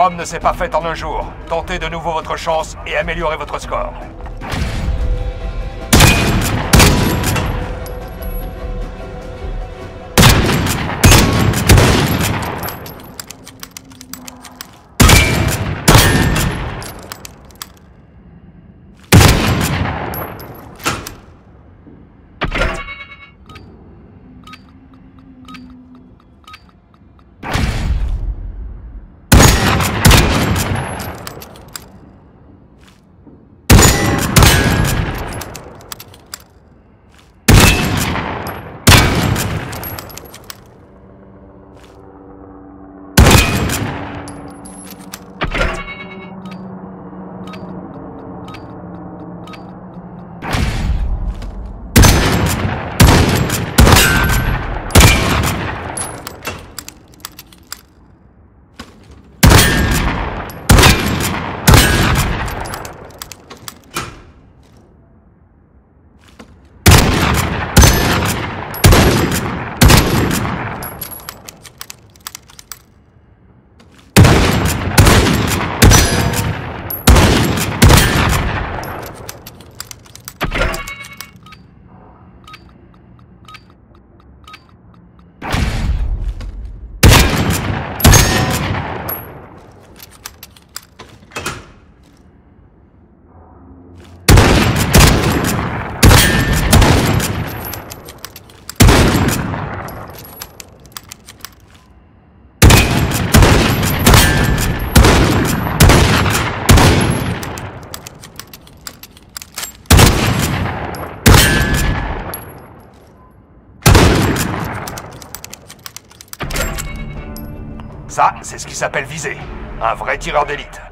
Rome ne s'est pas faite en un jour. Tentez de nouveau votre chance et améliorez votre score. Ça, c'est ce qui s'appelle viser. Un vrai tireur d'élite.